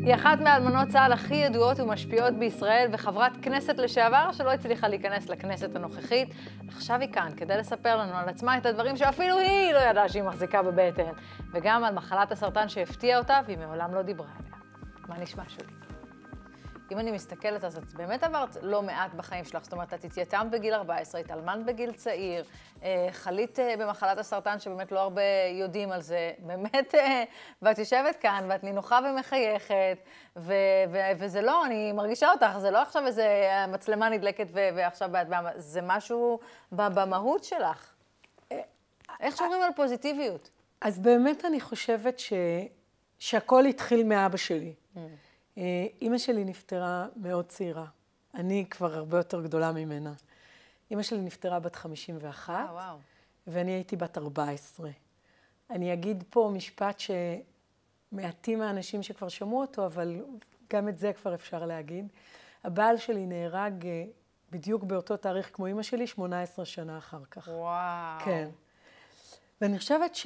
היא אחת מאלמנות צה"ל הכי ידועות ומשפיעות בישראל, וחברת כנסת לשעבר שלא הצליחה להיכנס לכנסת הנוכחית. עכשיו היא כאן כדי לספר לנו על עצמה את הדברים שאפילו היא לא ידעה שהיא מחזיקה בבטן, וגם על מחלת הסרטן שהפתיעה אותה והיא מעולם לא דיברה עליה. מה נשמע שלי? אם אני מסתכלת, אז את באמת עברת לא מעט בחיים שלך. זאת אומרת, את התייתמת בגיל 14, התאלמנת בגיל צעיר, חלית במחלת הסרטן שבאמת לא הרבה יודעים על זה. באמת, ואת יושבת כאן, ואת נינוחה ומחייכת, וזה לא, אני מרגישה אותך, זה לא עכשיו איזה מצלמה נדלקת ועכשיו זה משהו במהות שלך. איך שומרים על פוזיטיביות? אז באמת אני חושבת שהכל התחיל מאבא שלי. אמא שלי נפטרה מאוד צעירה. אני כבר הרבה יותר גדולה ממנה. אמא שלי נפטרה בת 51, וואו. ואני הייתי בת 14. אני אגיד פה משפט שמעטים האנשים שכבר שמעו אותו, אבל גם את זה כבר אפשר להגיד. הבעל שלי נהרג בדיוק באותו תאריך כמו אמא שלי, 18 שנה אחר כך. וואו. כן. ואני חושבת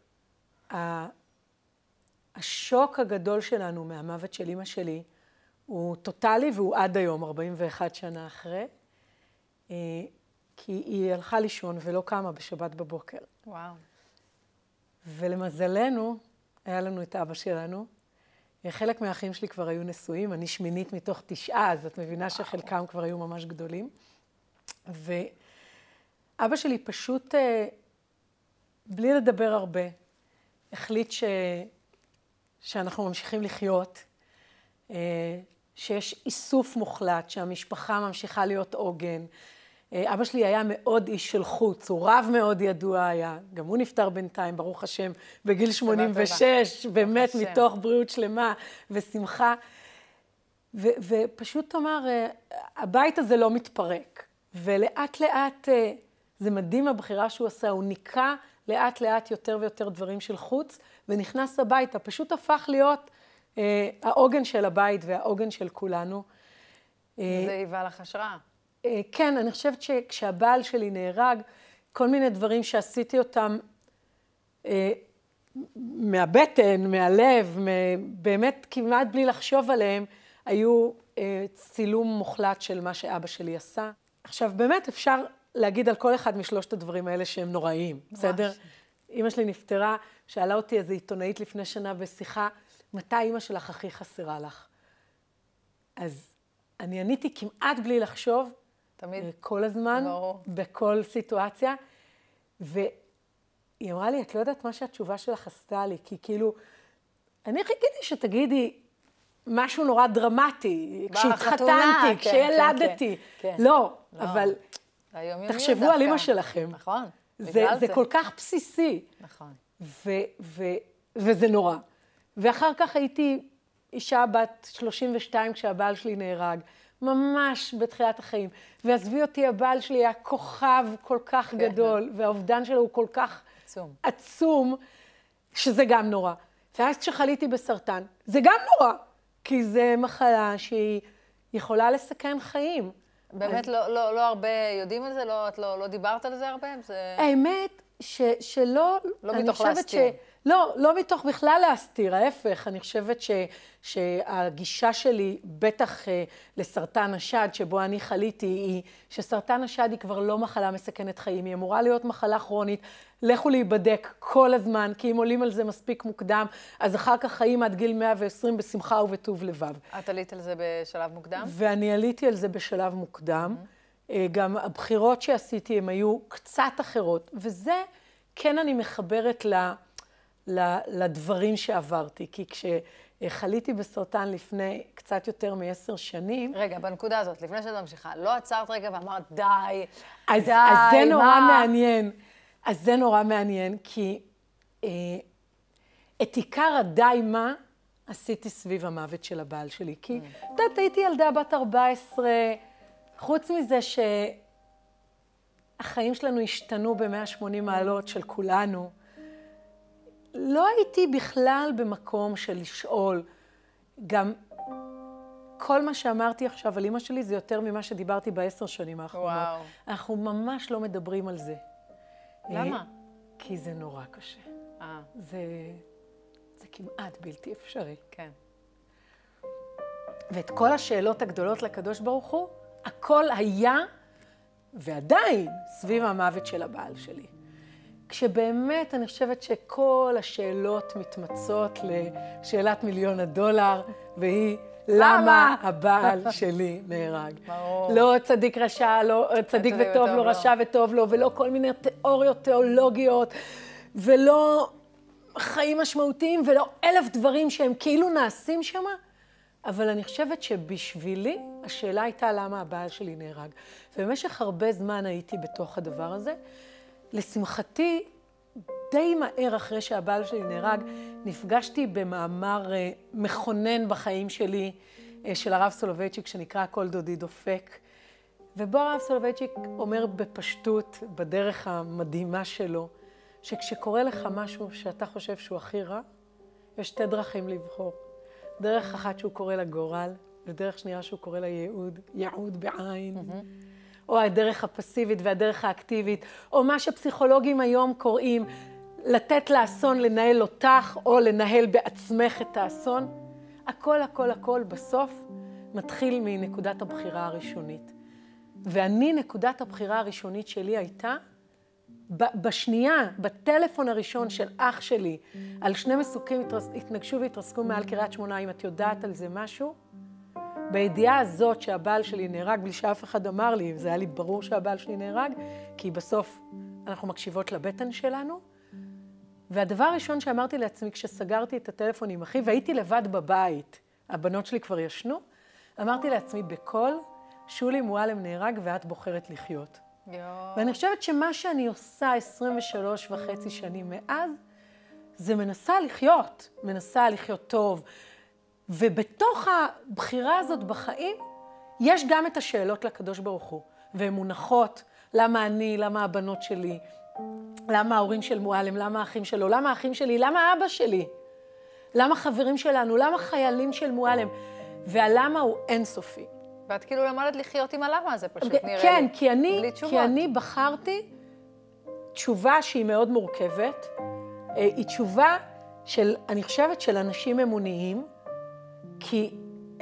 השוק הגדול שלנו מהמוות של אמא שלי הוא טוטלי, והוא עד היום, 41 שנה אחרי, כי היא הלכה לישון ולא קמה בשבת בבוקר. וואו. ולמזלנו, היה לנו את אבא שלנו. חלק מהאחים שלי כבר היו נשואים, אני שמינית מתוך 9, אז את מבינה שחלקם כבר היו ממש גדולים. ואבא שלי פשוט, בלי לדבר הרבה, החליט שאנחנו ממשיכים לחיות, שיש איסוף מוחלט, שהמשפחה ממשיכה להיות עוגן. אבא שלי היה מאוד איש של חוץ, הוא רב מאוד ידוע היה, גם הוא נפטר בינתיים, ברוך השם, בגיל 86, באמת מתוך בריאות שלמה ושמחה. ופשוט אמר, הבית הזה לא מתפרק. ולאט לאט, זה מדהים הבחירה שהוא עשה, הוא ניקה לאט לאט יותר ויותר דברים של חוץ, ונכנס הביתה, פשוט הפך להיות העוגן של הבית והעוגן של כולנו. זה היווה לך השראה. כן, אני חושבת שכשהבעל שלי נהרג, כל מיני דברים שעשיתי אותם מהבטן, מהלב, באמת כמעט בלי לחשוב עליהם, היו צילום מוחלט של מה שאבא שלי עשה. עכשיו, באמת אפשר להגיד על כל אחד משלושת הדברים האלה שהם נוראיים, בסדר? אמא שלי נפטרה, שאלה אותי איזו עיתונאית לפני שנה בשיחה, מתי אמא שלך הכי חסרה לך? אז אני עניתי כמעט בלי לחשוב, תמיד. כל הזמן, ברור. בכל סיטואציה, והיא אמרה לי, את לא יודעת מה שהתשובה שלך עשתה לי, כי כאילו, אני חיכיתי שתגידי משהו נורא דרמטי, כשהתחתנתי, כשילדתי. לא, אבל תחשבו על אמא שלכם. נכון. זה כל כך בסיסי. נכון. וזה נורא. ואחר כך הייתי אישה בת 32 כשהבעל שלי נהרג, ממש בתחילת החיים. ועזבי אותי, הבעל שלי היה כוכב כל כך גדול, והאובדן שלו הוא כל כך עצום, שזה גם נורא. ואז כשחליתי בסרטן, זה גם נורא, כי זה מחלה שהיא יכולה לסכן חיים. באמת לא הרבה יודעים על זה? את לא דיברת על זה הרבה? האמת שלא... לא מתוך להסתיר. לא מתוך בכלל להסתיר, ההפך. אני חושבת שהגישה שלי, בטח לסרטן השד, שבו אני חליתי, היא שסרטן השד היא כבר לא מחלה מסכנת חיים, היא אמורה להיות מחלה כרונית. לכו להיבדק כל הזמן, כי אם עולים על זה מספיק מוקדם, אז אחר כך חיים עד גיל 120 בשמחה ובטוב לבב. את עלית על זה בשלב מוקדם? ואני עליתי על זה בשלב מוקדם. גם הבחירות שעשיתי הן היו קצת אחרות, וזה כן אני מחברת לדברים שעברתי, כי כשחליתי בסרטן לפני קצת יותר מ10 שנים... רגע, בנקודה הזאת, לפני שאת ממשיכה, לא עצרת רגע ואמרת, די, אז זה נורא מעניין. אז זה נורא מעניין, כי את עיקר הדי מה עשיתי סביב המוות של הבעל שלי. כי, הייתי ילדה בת 14, חוץ מזה שהחיים שלנו השתנו ב180 מעלות של כולנו, לא הייתי בכלל במקום של לשאול. גם כל מה שאמרתי עכשיו על אמא שלי זה יותר ממה שדיברתי ב10 שנים האחרונות. וואו. אנחנו ממש לא מדברים על זה. למה? כי זה נורא קשה. זה כמעט בלתי אפשרי. כן. ואת כל השאלות הגדולות לקדוש ברוך הוא, הכל היה ועדיין סביב המוות של הבעל שלי. כשבאמת אני חושבת שכל השאלות מתמצות לשאלת $1,000,000, והיא למה הבעל שלי נהרג. ברור. לא צדיק רשע, לא צדיק וטוב לו, רשע וטוב לו, ולא כל מיני תיאוריות תיאולוגיות, ולא חיים משמעותיים, ולא 1,000 דברים שהם כאילו נעשים שם. אבל אני חושבת שבשבילי השאלה הייתה למה הבעל שלי נהרג. ובמשך הרבה זמן הייתי בתוך הדבר הזה. לשמחתי, די מהר אחרי שהבעל שלי נהרג, נפגשתי במאמר מכונן בחיים שלי, של הרב סולובייצ'יק, שנקרא כל דודי דופק. ובו הרב סולובייצ'יק אומר בפשטות, בדרך המדהימה שלו, שכשקורה לך משהו שאתה חושב שהוא הכי רע, יש 2 דרכים לבחור. דרך אחת שהוא קורא לגורל, ודרך שנייה שהוא קורא לייעוד, ייעוד בעין. או הדרך הפסיבית והדרך האקטיבית, או מה שפסיכולוגים היום קוראים, לתת לאסון לנהל אותך, או לנהל בעצמך את האסון. הכל, הכל, הכל בסוף מתחיל מנקודת הבחירה הראשונית. ואני, נקודת הבחירה הראשונית שלי הייתה, בשנייה, בטלפון הראשון של אח שלי, על 2 מסוקים התנגשו והתרסקו מעל קריית שמונה, אם את יודעת על זה משהו, בידיעה הזאת שהבעל שלי נהרג, בלי שאף אחד אמר לי, זה היה לי ברור שהבעל שלי נהרג, כי בסוף אנחנו מקשיבות לבטן שלנו. והדבר הראשון שאמרתי לעצמי, כשסגרתי את הטלפון עם אחי, והייתי לבד בבית, הבנות שלי כבר ישנו, אמרתי לעצמי בקול, שולי מועלם נהרג ואת בוחרת לחיות. ואני חושבת שמה שאני עושה 23.5 שנים מאז, זה מנסה לחיות טוב. ובתוך הבחירה הזאת בחיים, יש גם את השאלות לקדוש ברוך הוא. והן מונחות, למה אני, למה הבנות שלי, למה ההורים של מועלם, למה האחים שלו, למה האחים שלי, למה אבא שלי, למה חברים שלנו, למה חיילים של מועלם, והלמה הוא אינסופי. ואת כאילו למדת לחיות עם הלמה הזה, פשוט נראה כן, לי. כי אני בחרתי תשובה שהיא מאוד מורכבת. היא תשובה של, אני חושבת, של אנשים אמוניים, כי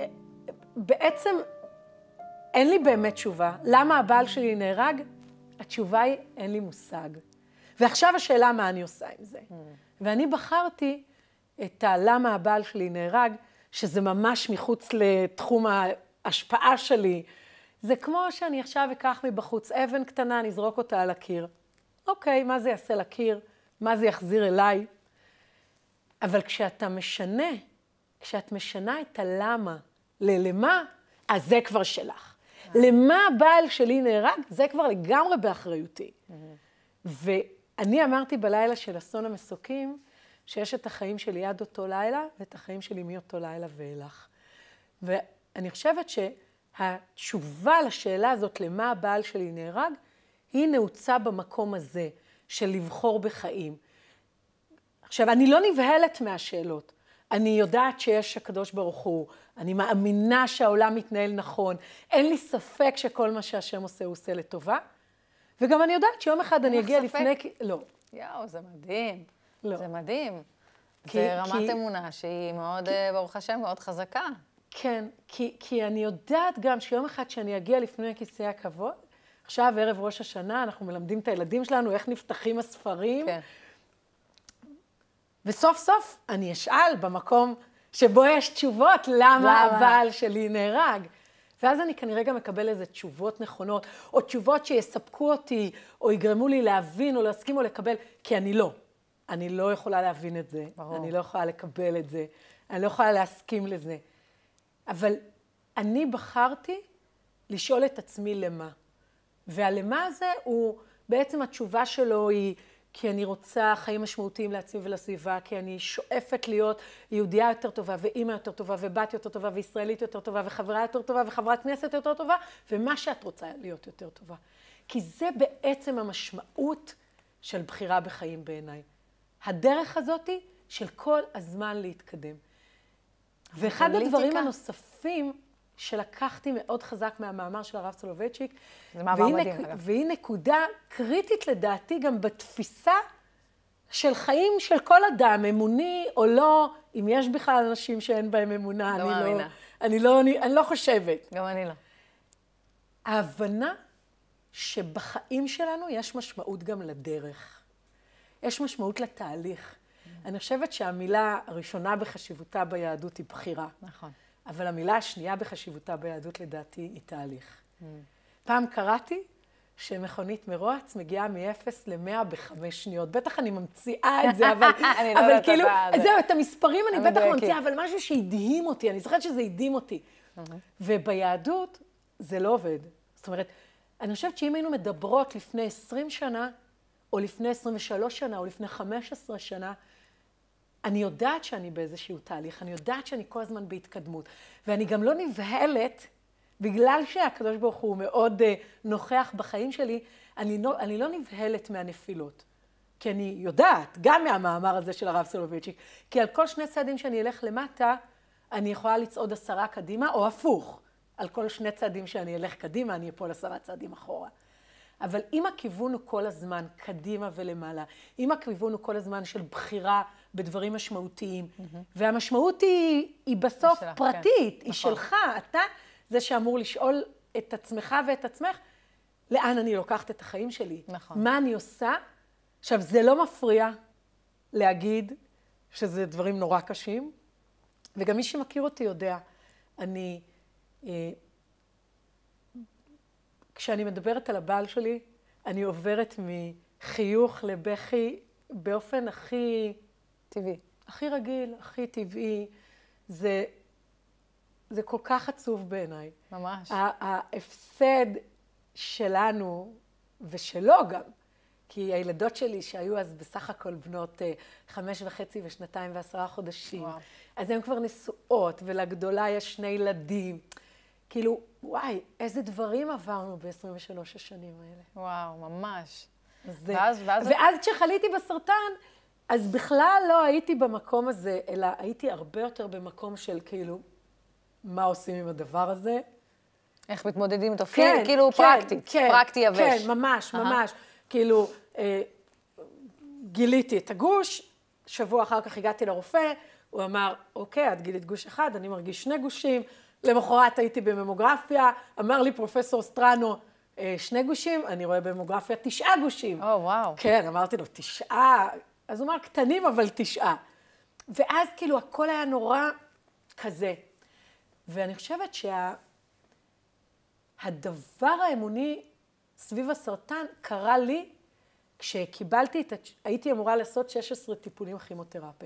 בעצם אין לי באמת תשובה. למה הבעל שלי נהרג? התשובה היא, אין לי מושג. ועכשיו השאלה מה אני עושה עם זה. ואני בחרתי את למה הבעל שלי נהרג, שזה ממש מחוץ לתחום ההשפעה שלי. זה כמו שאני עכשיו אקח מבחוץ אבן קטנה, נזרוק אותה על הקיר. אוקיי, מה זה יעשה לקיר? מה זה יחזיר אליי? אבל כשאת משנה את הלמה ללמה, אז זה כבר שלך. למה הבעל שלי נהרג? זה כבר לגמרי באחריותי. ואני אמרתי בלילה של אסון המסוקים, שיש את החיים שלי עד אותו לילה, ואת החיים שלי מאותו לילה ואילך. ואני חושבת שהתשובה לשאלה הזאת, למה הבעל שלי נהרג, היא נעוצה במקום הזה, של לבחור בחיים. עכשיו, אני לא נבהלת מהשאלות. אני יודעת שיש הקדוש ברוך הוא, אני מאמינה שהעולם מתנהל נכון, אין לי ספק שכל מה שהשם עושה, הוא עושה לטובה, וגם אני יודעת שיום אחד אני אגיע לפני... לא. יאו, זה מדהים. לא. זה מדהים. זה רמת אמונה שהיא מאוד, ברוך השם, מאוד חזקה. כן, כי אני יודעת גם שיום אחד שאני אגיע לפני כיסא הכבוד, עכשיו ערב ראש השנה, אנחנו מלמדים את הילדים שלנו איך נפתחים הספרים, כן. וסוף סוף אני אשאל במקום שבו יש תשובות למה הבעל שלי נהרג. ואז אני כנראה גם מקבל איזה תשובות נכונות, או תשובות שיספקו אותי, או יגרמו לי להבין, או להסכים, או לקבל, כי אני לא יכולה להבין את זה, ברור. אני לא יכולה לקבל את זה, אני לא יכולה להסכים לזה. אבל אני בחרתי לשאול את עצמי למה. והלמה הזה הוא, בעצם התשובה שלו היא, כי אני רוצה חיים משמעותיים לעצמי ולסביבה, כי אני שואפת להיות יהודייה יותר טובה, ואימא יותר טובה, ובת יותר טובה, וישראלית יותר טובה, וחברה יותר טובה, וחברת כנסת יותר טובה, ומה שאת רוצה להיות יותר טובה. כי זה בעצם המשמעות של בחירה בחיים בעיניי. הדרך הזאת היא של כל הזמן להתקדם. ואחד הדברים הנוספים שלקחתי מאוד חזק מהמאמר של הרב סולובייצ'יק, והיא נקודה קריטית לדעתי גם בתפיסה של חיים של כל אדם, אמוני או לא, אם יש בכלל אנשים שאין בהם אמונה, אני לא חושבת. גם אני לא. ההבנה שבחיים שלנו יש משמעות גם לדרך. יש משמעות לתהליך. אני חושבת שהמילה הראשונה בחשיבותה ביהדות היא בחירה. נכון. אבל המילה השנייה בחשיבותה ביהדות לדעתי היא תהליך. פעם קראתי שמכונית מרוץ מגיעה מ-0 ל-100 ב5 שניות. בטח אני ממציאה את זה, אבל כאילו, זהו, את המספרים אני בטח ממציאה, אבל משהו שהדהים אותי, אני זוכרת שזה הדהים אותי. וביהדות זה לא עובד. זאת אומרת, אני חושבת שאם היינו מדברות לפני 20 שנה, או לפני 23 שנה, או לפני 15 שנה, אני יודעת שאני באיזשהו תהליך, אני יודעת שאני כל הזמן בהתקדמות, ואני גם לא נבהלת, בגלל שהקדוש ברוך הוא מאוד נוכח בחיים שלי, אני לא נבהלת מהנפילות. כי אני יודעת, גם מהמאמר הזה של הרב סולובייצ'יק, כי על כל 2 צעדים שאני אלך למטה, אני יכולה לצעוד 10 קדימה, או הפוך. על כל 2 צעדים שאני אלך קדימה, אני אפול 10 צעדים אחורה. אבל אם הכיוון הוא כל הזמן קדימה ולמעלה, אם הכיוון הוא כל הזמן של בחירה בדברים משמעותיים, והמשמעות היא בסוף פרטית, היא שלך, אתה זה שאמור לשאול את עצמך ואת עצמך, לאן אני לוקחת את החיים שלי? נכון. מה אני עושה? עכשיו, זה לא מפריע להגיד שזה דברים נורא קשים, וגם מי שמכיר אותי יודע, כשאני מדברת על הבעל שלי, אני עוברת מחיוך לבכי באופן הכי טבעי. הכי רגיל, הכי טבעי. זה כל כך עצוב בעיניי. ממש. ההפסד שלנו, ושלו גם, כי הילדות שלי שהיו אז בסך הכל בנות 5.5 ושנתיים ו10 חודשים, וואו. אז הן כבר נשואות, ולגדולה יש 2 ילדים. כאילו, וואי, איזה דברים עברנו ב-23 השנים האלה. וואו, ממש. ואז כשחליתי בסרטן, אז בכלל לא הייתי במקום הזה, אלא הייתי הרבה יותר במקום של כאילו, מה עושים עם הדבר הזה? איך מתמודדים איתו? כן, כאילו פרקטית, פרקטי יבש. כן, ממש, ממש. כאילו, גיליתי את הגוש, שבוע אחר כך הגעתי לרופא, הוא אמר, אוקיי, את גילית גוש אחד, אני מרגיש 2 גושים, למחרת הייתי בממוגרפיה, אמר לי פרופסור סטרנו, 2 גושים, אני רואה בממוגרפיה 9 גושים. וואו. כן, אמרתי לו, 9, אז הוא אמר, קטנים אבל 9. ואז כאילו הכל היה נורא כזה. ואני חושבת שהדבר האמוני סביב הסרטן קרה לי כשקיבלתי הייתי אמורה לעשות 16 טיפולים כימותרפיים.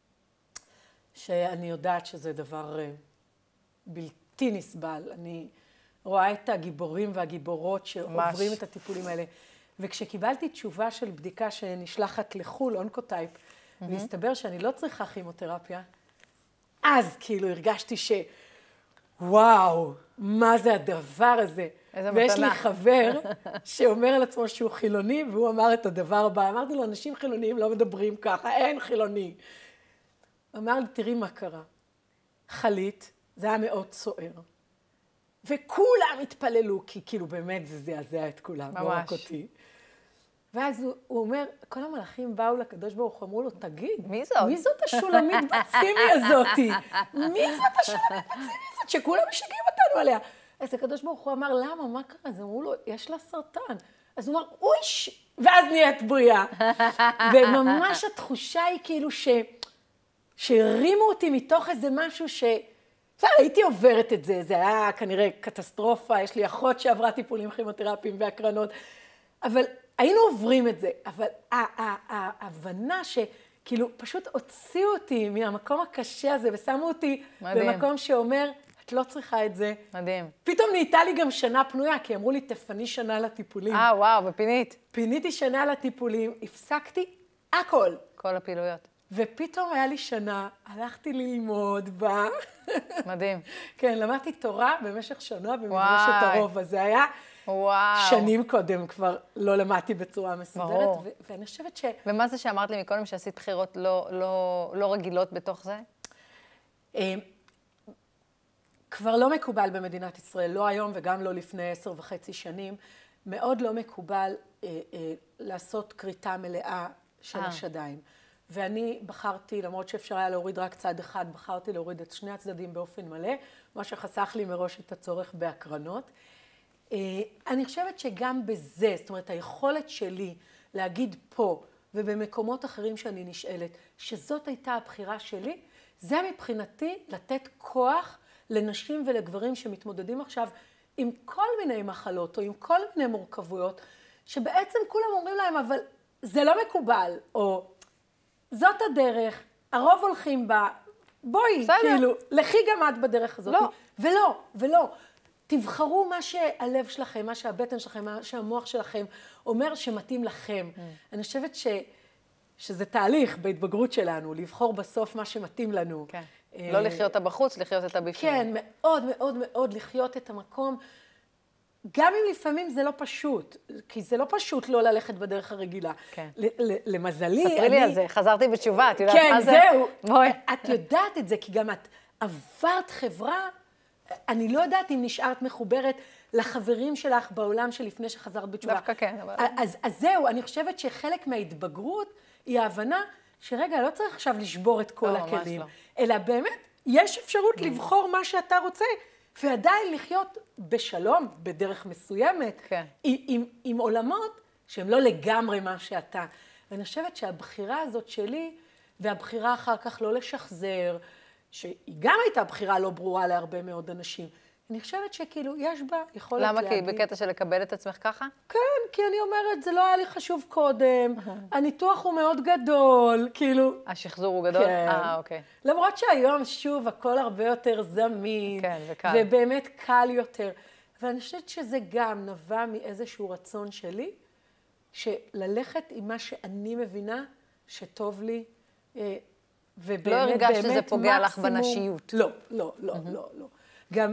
שאני יודעת שזה דבר בלתי נסבל. אני רואה את הגיבורים והגיבורות שעוברים את הטיפולים האלה. וכשקיבלתי תשובה של בדיקה שנשלחת לחול, אונקוטייפ, והסתבר שאני לא צריכה כימותרפיה, אז כאילו הרגשתי וואו, מה זה הדבר הזה? איזה ויש מתנה. לי חבר שאומר על עצמו שהוא חילוני, והוא אמר את הדבר הבא. אמרתי לו, אנשים חילוניים לא מדברים ככה, אין חילוני. אמר לי, תראי מה קרה. חלית, זה היה מאוד סוער. וכולם התפללו, כי כאילו באמת זה זעזע את כולם, לא רק אותי. ואז הוא אומר, כל המלאכים באו לקדוש ברוך הוא, אמרו לו, תגיד, מי זאת השולמית בצימי הזאתי? מי זאת השולמית בצימי הזאת שכולם משגעים אותנו עליה? אז הקדוש ברוך הוא אמר, למה? מה קרה? אז אמרו לו, יש לה סרטן. אז הוא אמר, אויש! ואז נהיית בריאה. וממש התחושה היא כאילו שהרימו אותי מתוך איזה משהו הייתי עוברת את זה, זה היה כנראה קטסטרופה, יש לי אחות שעברה טיפולים כימותרפיים והקרנות, אבל היינו עוברים את זה, אבל ההבנה שכאילו פשוט הוציאו אותי מהמקום הקשה הזה ושמו אותי במקום שאומר, את לא צריכה את זה. מדהים. פתאום נהייתה לי גם שנה פנויה, כי אמרו לי, תפני שנה לטיפולים. וואו, ופינית. פיניתי שנה לטיפולים, הפסקתי הכל. כל הפעילויות. ופתאום היה לי שנה, הלכתי ללמוד בה. מדהים. כן, למדתי תורה במשך שנה במדרשת הרוב, אז זה היה שנים קודם, כבר לא למדתי בצורה מסודרת, ואני חושבת ומה זה שאמרת לי מקודם שעשית בחירות לא רגילות בתוך זה? כבר לא מקובל במדינת ישראל, לא היום וגם לא לפני 10.5 שנים, מאוד לא מקובל לעשות כריתה מלאה של השדיים. ואני בחרתי, למרות שאפשר היה להוריד רק צד אחד, בחרתי להוריד את שני הצדדים באופן מלא, מה שחסך לי מראש את הצורך בהקרנות. אני חושבת שגם בזה, זאת אומרת, היכולת שלי להגיד פה ובמקומות אחרים שאני נשאלת, שזאת הייתה הבחירה שלי, זה מבחינתי לתת כוח לנשים ולגברים שמתמודדים עכשיו עם כל מיני מחלות או עם כל מיני מורכבויות, שבעצם כולם אומרים להם, אבל זה לא מקובל, או זאת הדרך, הרוב הולכים בה, בואי, כאילו, לכי גם את בדרך הזאת. לא. ולא. תבחרו מה שהלב שלכם, מה שהבטן שלכם, מה שהמוח שלכם אומר שמתאים לכם. אני חושבת שזה תהליך בהתבגרות שלנו, לבחור בסוף מה שמתאים לנו. כן. לא לחיות אותה בחוץ, לחיות אותה בפנים. כן, מאוד מאוד מאוד לחיות את המקום, גם אם לפעמים זה לא פשוט, כי זה לא פשוט לא ללכת בדרך הרגילה. כן. למזלי, ספרי לי על זה, חזרתי בתשובה, את יודעת מה זה? כן, זהו. את יודעת את זה, כי גם את עברת חברה, אני לא יודעת אם נשארת מחוברת לחברים שלך בעולם שלפני שחזרת בתשובה. דווקא כן, אבל... אז זהו, אני חושבת שחלק מההתבגרות היא ההבנה שרגע, לא צריך עכשיו לשבור את כל הכלים, אלא באמת, יש אפשרות לבחור מה שאתה רוצה, ועדיין לחיות בשלום, בדרך מסוימת, עם עולמות שהם לא לגמרי מה שאתה. ואני חושבת שהבחירה הזאת שלי, והבחירה אחר כך לא לשחזר, שהיא גם הייתה בחירה לא ברורה להרבה מאוד אנשים. אני חושבת שכאילו יש בה יכולת להגיד... למה? כי בקטע של לקבל את עצמך ככה? כן, כי אני אומרת, זה לא היה לי חשוב קודם, הניתוח הוא מאוד גדול, כאילו... השחזור הוא גדול? כן. אוקיי. למרות שהיום, שוב, הכל הרבה יותר זמין. כן, וקל. ובאמת קל יותר. ואני חושבת שזה גם נבע מאיזשהו רצון שלי, שללכת עם מה שאני מבינה שטוב לי, ובאמת, לא הרגשת שזה פוגע לך בנשיות. לא. גם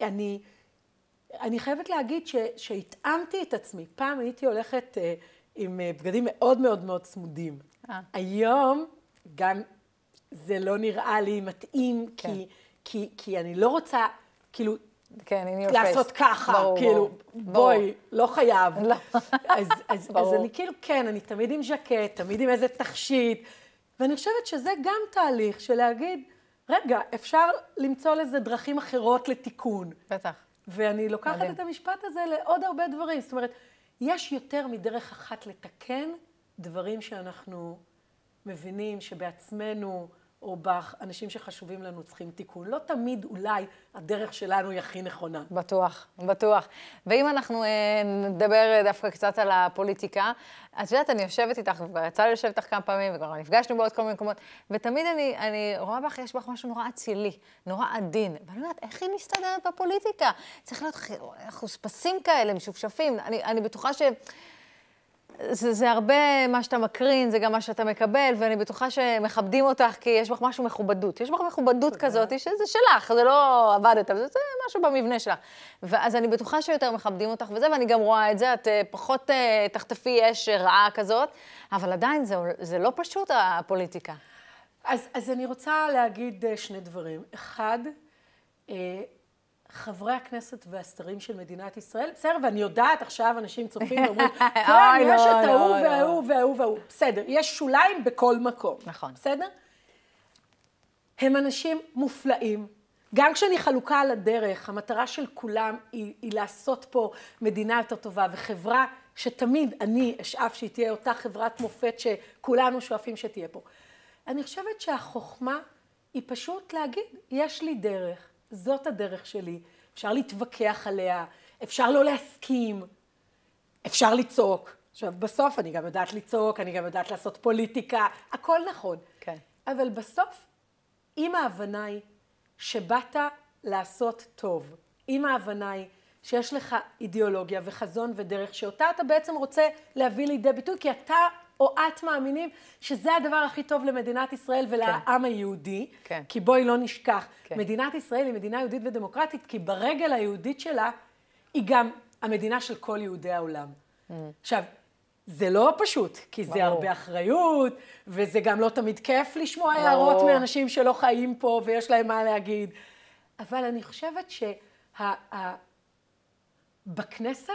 אני חייבת להגיד שהתאמתי את עצמי. פעם הייתי הולכת עם בגדים מאוד מאוד מאוד צמודים. היום גם זה לא נראה לי מתאים, כי אני לא רוצה, כאילו, לעשות ככה, כאילו, בואי, לא חייב. אז אני כאילו, כן, אני תמיד עם ז'קט, תמיד עם איזה תכשיט, ואני חושבת שזה גם תהליך של להגיד, רגע, אפשר למצוא לזה דרכים אחרות לתיקון. בטח. ואני לוקחת את המשפט הזה לעוד הרבה דברים. זאת אומרת, יש יותר מדרך אחת לתקן דברים שאנחנו מבינים שבעצמנו, או באנשים שחשובים לנו צריכים תיקון. לא תמיד אולי הדרך שלנו היא הכי נכונה. בטוח. ואם אנחנו נדבר דווקא קצת על הפוליטיקה, את יודעת, אני יושבת איתך, וכבר יצא לי לשבת איתך כמה פעמים, וכבר נפגשנו בעוד כל מיני מקומות, ותמיד אני רואה בך, יש בך משהו נורא אצילי, נורא עדין, ואני אומרת, איך היא מסתדרת בפוליטיקה? צריך להיות חוספסים כאלה, משופשפים. אני בטוחה זה הרבה מה שאתה מקרין, זה גם מה שאתה מקבל, ואני בטוחה שמכבדים אותך, כי יש בך משהו מכובדות. יש בך מכובדות כזאת, שזה שלך, זה לא עבדת, זה משהו במבנה שלך. ואז אני בטוחה שיותר מכבדים אותך וזה, ואני גם רואה את זה, את פחות תחטפי אש רעה כזאת, אבל עדיין זה לא פשוט הפוליטיקה. אז אני רוצה להגיד שני דברים. אחד, חברי הכנסת והשרים של מדינת ישראל, בסדר, ואני יודעת עכשיו אנשים צופים ואומרים, כן, יש את ההוא וההוא, בסדר, יש שוליים בכל מקום. נכון. בסדר? הם אנשים מופלאים. גם כשאני חלוקה על הדרך, המטרה של כולם היא לעשות פה מדינה יותר טובה, וחברה שתמיד אני אשאף שהיא תהיה אותה חברת מופת שכולנו שואפים שתהיה פה. אני חושבת שהחוכמה היא פשוט להגיד, יש לי דרך. זאת הדרך שלי, אפשר להתווכח עליה, אפשר לא להסכים, אפשר לצעוק. עכשיו, בסוף אני גם יודעת לצעוק, אני גם יודעת לעשות פוליטיקה, הכל נכון. כן. אבל בסוף, אם ההבנה היא שבאת לעשות טוב, אם ההבנה היא שיש לך אידיאולוגיה וחזון ודרך, שאותה אתה בעצם רוצה להביא לידי ביטוי, כי אתה או את מאמינים שזה הדבר הכי טוב למדינת ישראל ולעם היהודי, כי בואי לא נשכח, מדינת ישראל היא מדינה יהודית ודמוקרטית, כי ברגל היהודית שלה היא גם המדינה של כל יהודי העולם. עכשיו, זה לא פשוט, כי זה הרבה אחריות, וזה גם לא תמיד כיף לשמוע הערות מאנשים שלא חיים פה ויש להם מה להגיד. אבל אני חושבת שבכנסת,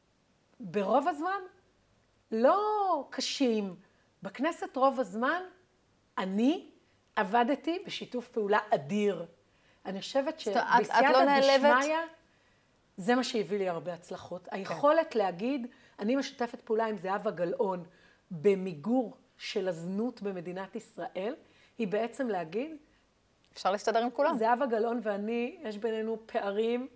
ברוב הזמן, לא קשים. בכנסת רוב הזמן אני עבדתי בשיתוף פעולה אדיר. אני חושבת שבסייעתא דשמיא, זה מה שהביא לי הרבה הצלחות. היכולת להגיד, אני משתפת פעולה עם זהבה גלאון במיגור של הזנות במדינת ישראל, היא בעצם להגיד, אפשר להסתדר עם כולם. זהבה גלאון ואני, יש בינינו פערים,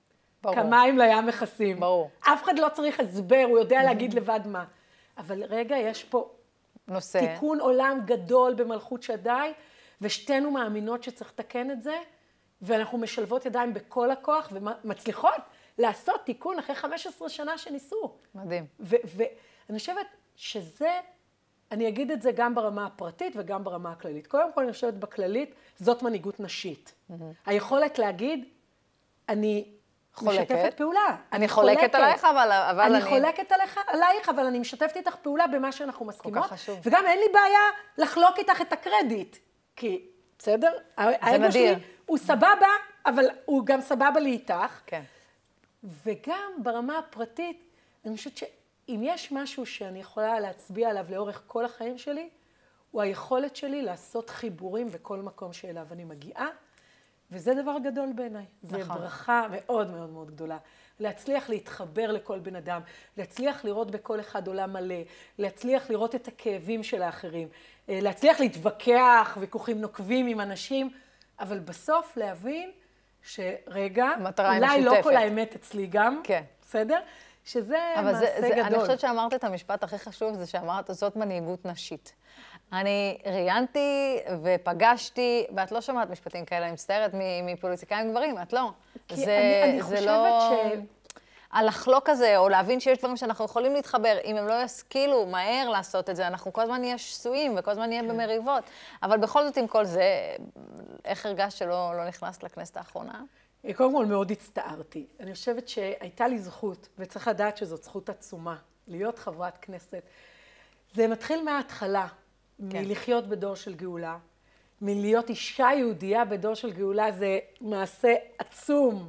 כמים לים מכסים. ברור. אף אחד לא צריך הסבר, הוא יודע להגיד לבד מה. אבל רגע, יש פה תיקון עולם גדול במלכות שדי, ושתינו מאמינות שצריך לתקן את זה, ואנחנו משלבות ידיים בכל הכוח, ומצליחות לעשות תיקון אחרי 15 שנה שניסו. מדהים. ואני חושבת שזה, אני אגיד את זה גם ברמה הפרטית וגם ברמה הכללית. קודם כל, אני חושבת בכללית, זאת מנהיגות נשית. היכולת להגיד, אני משתפת פעולה. אני חולקת עלייך, אבל אני חולקת עלייך, אבל אני משתפת איתך פעולה במה שאנחנו מסכימות. כל כך חשוב. וגם אין לי בעיה לחלוק איתך את הקרדיט. כי, בסדר? האגו שלי הוא סבבה, אבל הוא גם סבבה לי איתך. כן. וגם ברמה הפרטית, אני חושבת שאם יש משהו שאני יכולה להצביע עליו לאורך כל החיים שלי, הוא היכולת שלי לעשות חיבורים בכל מקום שאליו אני מגיעה, וזה דבר גדול בעיניי. נכון. זה ברכה מאוד מאוד מאוד גדולה. להצליח להתחבר לכל בן אדם, להצליח לראות בכל אחד עולם מלא, להצליח לראות את הכאבים של האחרים, להצליח להתווכח ויכוחים נוקבים עם אנשים, אבל בסוף להבין שרגע, אולי לא כל האמת אצלי גם, כן. בסדר? שזה מעשה גדול. אני חושבת שאמרת את המשפט הכי חשוב, זה שאמרת, זאת מנהיגות נשית. אני ראיינתי ופגשתי, ואת לא שמעת משפטים כאלה, אני מצטערת מפוליטיקאים גברים, את לא. כי אני חושבת על לחלוק כזה, או להבין שיש דברים שאנחנו יכולים להתחבר, אם הם לא ישכילו מהר לעשות את זה, אנחנו כל הזמן נהיה שסויים וכל הזמן נהיה במריבות. אבל בכל זאת עם כל זה, איך הרגשת שלא נכנסת לכנסת האחרונה? קודם כל מאוד הצטערתי. אני חושבת שהייתה לי זכות, וצריך לדעת שזאת זכות עצומה, להיות חברת כנסת. זה מתחיל מההתחלה, מלחיות בדור של גאולה, מלהיות אישה יהודייה בדור של גאולה, זה מעשה עצום.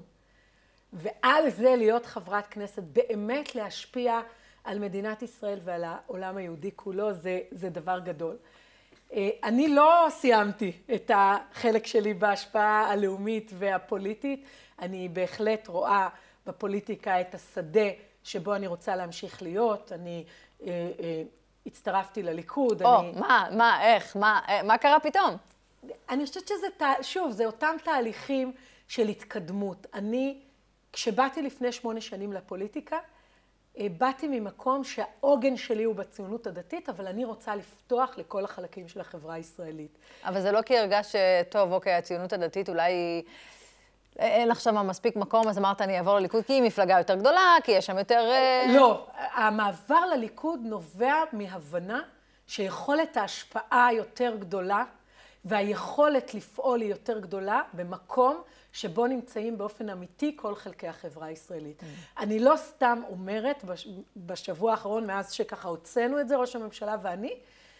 ועל זה להיות חברת כנסת, באמת להשפיע על מדינת ישראל ועל העולם היהודי כולו, זה דבר גדול. אני לא סיימתי את החלק שלי בהשפעה הלאומית והפוליטית, אני בהחלט רואה בפוליטיקה את השדה שבו אני רוצה להמשיך להיות, אני הצטרפתי לליכוד. איך, מה קרה פתאום? אני חושבת שזה, שוב, זה אותם תהליכים של התקדמות. אני, כשבאתי לפני 8 שנים לפוליטיקה, באתי ממקום שהעוגן שלי הוא בציונות הדתית, אבל אני רוצה לפתוח לכל החלקים של החברה הישראלית. אבל זה לא כי הרגש שטוב, אוקיי, הציונות הדתית אולי אין לך שם מספיק מקום, אז אמרת אני אעבור לליכוד, כי היא מפלגה יותר גדולה, כי יש שם יותר... לא, המעבר לליכוד נובע מהבנה שיכולת ההשפעה יותר גדולה, והיכולת לפעול היא יותר גדולה במקום שבו נמצאים באופן אמיתי כל חלקי החברה הישראלית. אני לא סתם אומרת בשבוע האחרון, מאז שככה הוצאנו את זה, ראש הממשלה ואני,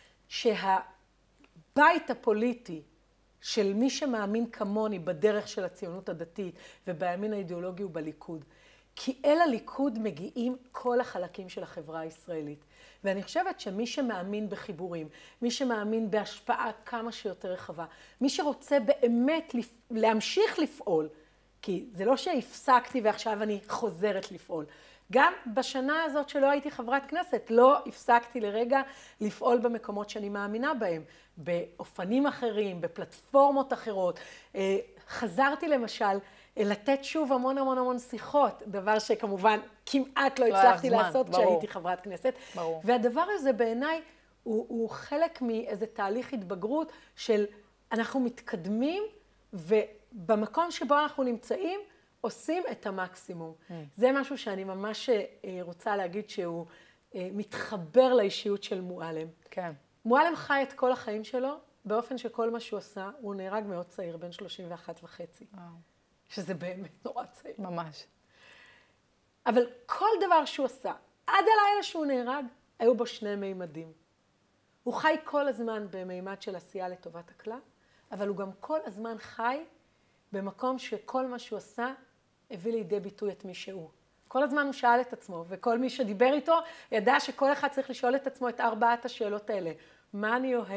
שהבית הפוליטי של מי שמאמין כמוני בדרך של הציונות הדתית ובימין האידיאולוגי הוא בליכוד. כי אל הליכוד מגיעים כל החלקים של החברה הישראלית. ואני חושבת שמי שמאמין בחיבורים, מי שמאמין בהשפעה כמה שיותר רחבה, מי שרוצה באמת להמשיך לפעול, כי זה לא שהפסקתי ועכשיו אני חוזרת לפעול. גם בשנה הזאת שלא הייתי חברת כנסת, לא הפסקתי לרגע לפעול במקומות שאני מאמינה בהם, באופנים אחרים, בפלטפורמות אחרות. חזרתי למשל לתת שוב המון שיחות, דבר שכמובן כמעט לא הצלחתי לעשות כשהייתי חברת כנסת. ברור. והדבר הזה בעיניי הוא חלק מאיזה תהליך התבגרות של אנחנו מתקדמים ובמקום שבו אנחנו נמצאים עושים את המקסימום. זה משהו שאני ממש רוצה להגיד שהוא מתחבר לאישיות של מועלם. כן. מועלם חי את כל החיים שלו באופן שכל מה שהוא עשה, הוא נהרג מאוד צעיר, בן 31 וחצי. שזה באמת נורא צעיר. ממש. אבל כל דבר שהוא עשה, עד הלילה שהוא נהרג, היו בו 2 מימדים. הוא חי כל הזמן במימד של עשייה לטובת הכלל, אבל הוא גם כל הזמן חי במקום שכל מה שהוא עשה הביא לידי ביטוי את מי שהוא. כל הזמן הוא שאל את עצמו, וכל מי שדיבר איתו ידע שכל אחד צריך לשאול את עצמו את 4 השאלות האלה. מה אני אוהב?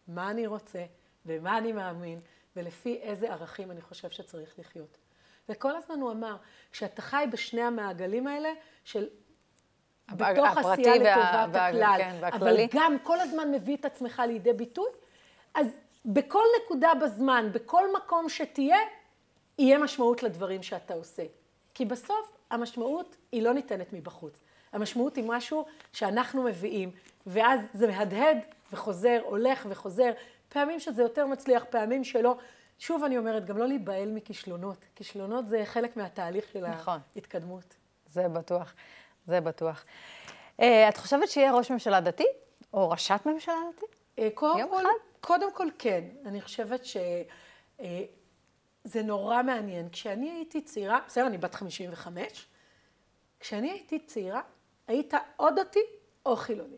מה אני רוצה ומה אני מאמין, ולפי איזה ערכים אני חושב שצריך לחיות. וכל הזמן הוא אמר, כשאתה חי בשני המעגלים האלה, של בתוך עשייה לטובת הכלל, אבל גם כל הזמן מביא את עצמך לידי ביטוי, אז בכל נקודה בזמן, בכל מקום שתהיה, יהיה משמעות לדברים שאתה עושה. כי בסוף המשמעות היא לא ניתנת מבחוץ. המשמעות היא משהו שאנחנו מביאים, ואז זה מהדהד וחוזר, הולך וחוזר. פעמים שזה יותר מצליח, פעמים שלא. שוב אני אומרת, גם לא להיבהל מכישלונות. כישלונות זה חלק מהתהליך של ההתקדמות. זה בטוח, זה בטוח. את חושבת שיהיה ראש ממשלה דתי? או ראשת ממשלה דתי? קודם כל כן. אני חושבת שזה נורא מעניין. כשאני הייתי צעירה, בסדר, אני בת 55, כשאני הייתי צעירה, היית או דתי או חילוני.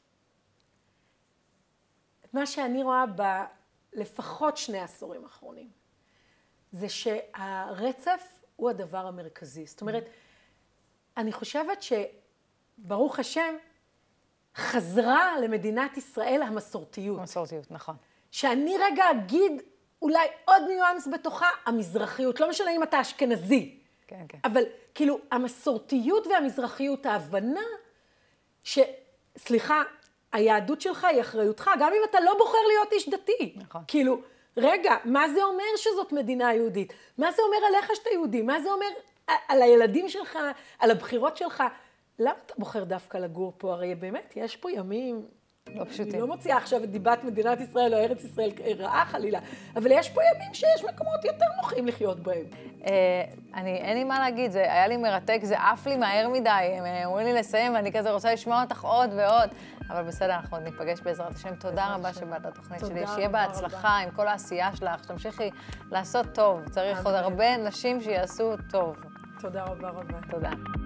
מה שאני רואה לפחות 2 העשורים האחרונים, זה שהרצף הוא הדבר המרכזי. זאת אומרת, אני חושבת שברוך השם, חזרה למדינת ישראל המסורתיות. המסורתיות, נכון. שאני רגע אגיד אולי עוד ניואנס בתוכה, המזרחיות. לא משנה אם אתה אשכנזי. כן, כן. אבל כאילו, המסורתיות והמזרחיות, ההבנה סליחה, היהדות שלך היא אחריותך, גם אם אתה לא בוחר להיות איש דתי. נכון. כאילו, רגע, מה זה אומר שזאת מדינה יהודית? מה זה אומר עליך שאתה יהודי? מה זה אומר על הילדים שלך, על הבחירות שלך? למה אתה בוחר דווקא לגור פה? הרי באמת, יש פה ימים... לא פשוטים. אני לא מוציאה עכשיו את דיבת מדינת ישראל או ארץ ישראל רעה חלילה, אבל יש פה ימים שיש מקומות יותר נוחים לחיות בהם. אין לי מה להגיד, זה היה לי מרתק, זה עף לי מהר מדי, הם אומרים לי לסיים, ואני כזה רוצה לשמוע אותך עוד ועוד, אבל בסדר, אנחנו עוד ניפגש בעזרת השם. תודה רבה שבאת לתוכנית שלי, שיהיה בהצלחה עם כל העשייה שלך, שתמשיכי לעשות טוב, צריך עוד הרבה נשים שיעשו טוב. תודה רבה רבה. תודה.